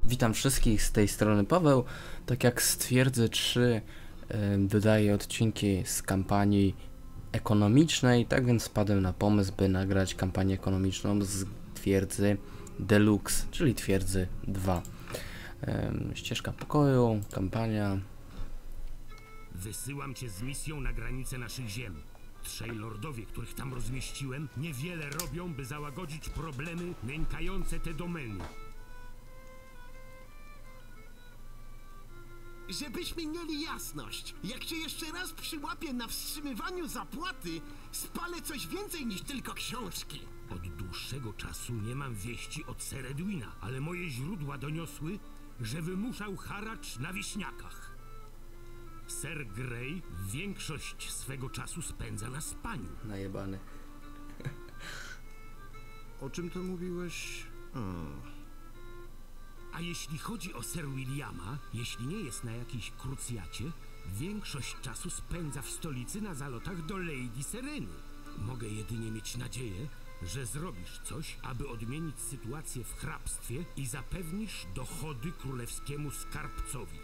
Witam wszystkich, z tej strony Paweł. Tak jak z Twierdzy 3 dodaję odcinki z kampanii ekonomicznej, tak więc wpadłem na pomysł, by nagrać kampanię ekonomiczną z Twierdzy Deluxe, czyli Twierdzy 2. Ścieżka pokoju, kampania. Wysyłam cię z misją na granicę naszych ziem. Trzej lordowie, których tam rozmieściłem, niewiele robią, by załagodzić problemy nękające te domeny. Żebyśmy mieli jasność, jak cię jeszcze raz przyłapię na wstrzymywaniu zapłaty, spalę coś więcej niż tylko książki. Od dłuższego czasu nie mam wieści od Ser Edwina, ale moje źródła doniosły, że wymuszał haracz na wieśniakach. Ser Grey większość swego czasu spędza na spaniu. Najebany. O czym to mówiłeś? A jeśli chodzi o Sir Williama, jeśli nie jest na jakiejś krucjacie, większość czasu spędza w stolicy na zalotach do Lady Sereny. Mogę jedynie mieć nadzieję, że zrobisz coś, aby odmienić sytuację w hrabstwie i zapewnisz dochody królewskiemu skarbcowi.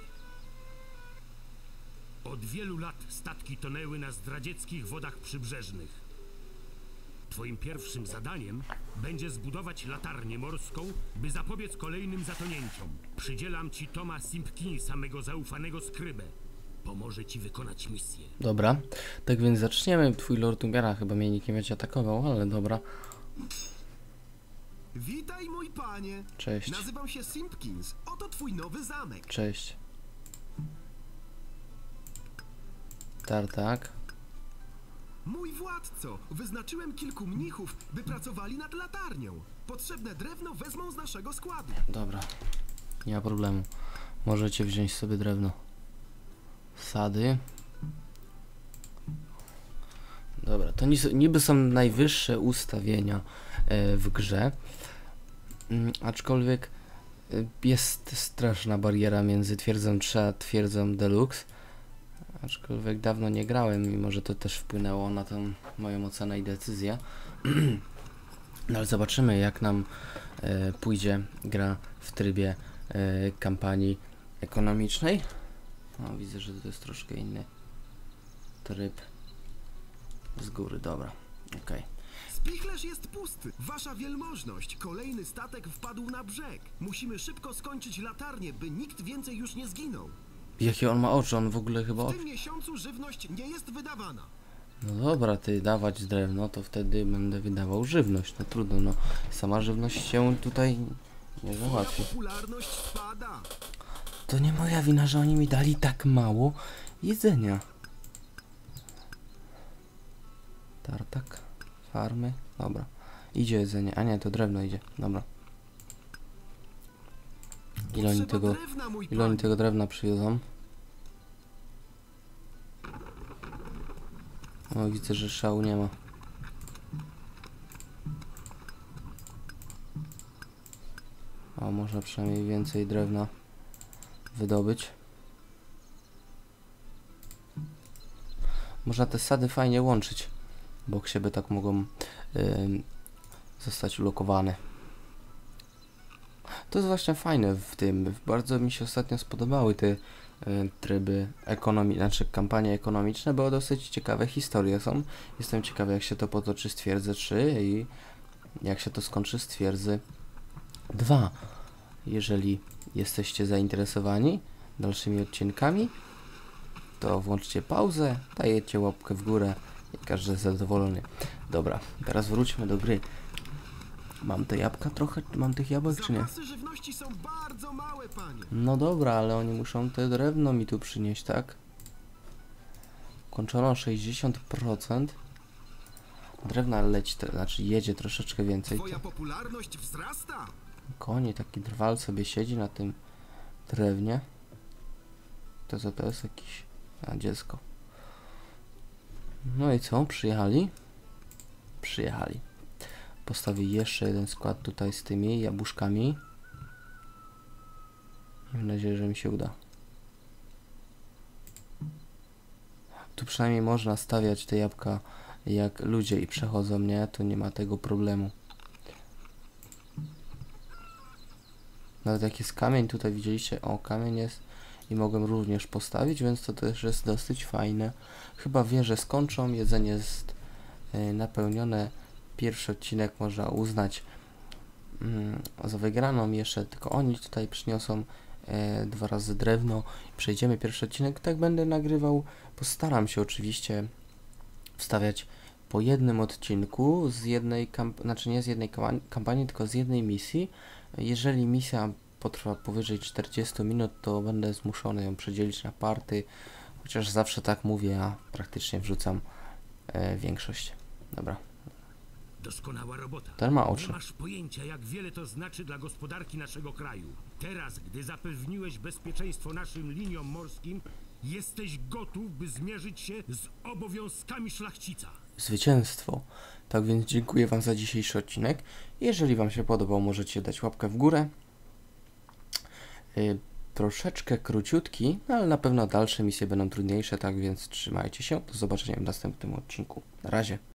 Od wielu lat statki tonęły na zdradzieckich wodach przybrzeżnych. Twoim pierwszym zadaniem będzie zbudować latarnię morską, by zapobiec kolejnym zatonięciom. Przydzielam ci Toma Simpkinsa, mego zaufanego skrybę. Pomoże ci wykonać misję. Dobra, tak więc zaczniemy. Twój Lord umiera, chyba mnie nikt nie będzie atakował, ale dobra. Witaj, mój panie. Cześć. Nazywam się Simpkins. Oto twój nowy zamek. Cześć. Tartak. Mój władco, wyznaczyłem kilku mnichów, by pracowali nad latarnią. Potrzebne drewno wezmą z naszego składu. Dobra, nie ma problemu. Możecie wziąć sobie drewno. Sady. Dobra, to niby są najwyższe ustawienia w grze. Aczkolwiek jest straszna bariera między twierdzą 3 a twierdzą Deluxe. Aczkolwiek dawno nie grałem, mimo że to też wpłynęło na tą moją ocenę i decyzję. No ale zobaczymy, jak nam pójdzie gra w trybie kampanii ekonomicznej. No, widzę, że to jest troszkę inny tryb z góry. Dobra, okej. Spichlerz jest pusty. Wasza wielmożność, kolejny statek wpadł na brzeg. Musimy szybko skończyć latarnię, by nikt więcej już nie zginął. Jakie on ma oczy? On w ogóle chyba W oczy. tym miesiącu żywność nie jest wydawana. No dobra, ty dawać drewno, to wtedy będę wydawał żywność. No trudno, no. Sama żywność się tutaj nie załatwi. Popularność spada. To nie moja wina, że oni mi dali tak mało jedzenia. Tartak, farmy, dobra. Idzie jedzenie, a nie, to drewno idzie, dobra. Ile oni tego drewna przywiozą? O, widzę, że szału nie ma. O, można przynajmniej więcej drewna wydobyć. Można te sady fajnie łączyć. Boksie by tak mogą zostać ulokowane. To jest właśnie fajne w tym. Bardzo mi się ostatnio spodobały te tryby znaczy kampanie ekonomiczne, bo dosyć ciekawe historie są. Jestem ciekawy, jak się to potoczy z Twierdzy 3 i jak się to skończy z Twierdzy 2. Jeżeli jesteście zainteresowani dalszymi odcinkami, to włączcie pauzę, dajecie łapkę w górę i każdy jest zadowolony. Dobra, teraz wróćmy do gry. Mam te jabłka trochę? Mam tych jabłek czy nie? Zapasy żywności są bardzo małe, panie. No dobra, ale oni muszą te drewno mi tu przynieść, tak? Kończono 60%. Drewna leci, znaczy jedzie troszeczkę więcej. Twoja popularność wzrasta. Konie, taki drwal sobie siedzi na tym drewnie. To co to jest? Jakiś... A, dziecko. No i co? Przyjechali? Przyjechali. Postawię jeszcze jeden skład tutaj z tymi jabłuszkami. Mam nadzieję, że mi się uda. Tu przynajmniej można stawiać te jabłka jak ludzie i przechodzą, nie? Tu nie ma tego problemu. Nawet jak jest kamień, tutaj widzieliście, o, kamień jest i mogłem również postawić, więc to też jest dosyć fajne. Chyba wieże skończą, jedzenie jest napełnione. Pierwszy odcinek można uznać za wygraną. Jeszcze tylko oni tutaj przyniosą 2 razy drewno. Przejdziemy pierwszy odcinek. Tak będę nagrywał. Postaram się oczywiście wstawiać po jednym odcinku z jednej znaczy nie z jednej kampanii, tylko z jednej misji. Jeżeli misja potrwa powyżej 40 minut, to będę zmuszony ją przedzielić na party. Chociaż zawsze tak mówię, a praktycznie wrzucam większość. Dobra. Doskonała robota. Ten ma oczy. Nie masz pojęcia, jak wiele to znaczy dla gospodarki naszego kraju. Teraz, gdy zapewniłeś bezpieczeństwo naszym liniom morskim, jesteś gotów, by zmierzyć się z obowiązkami szlachcica. Zwycięstwo. Tak więc dziękuję Wam za dzisiejszy odcinek. Jeżeli Wam się podobał, możecie dać łapkę w górę. Troszeczkę króciutki, ale na pewno dalsze misje będą trudniejsze, tak więc trzymajcie się. Do zobaczenia w następnym odcinku. Na razie.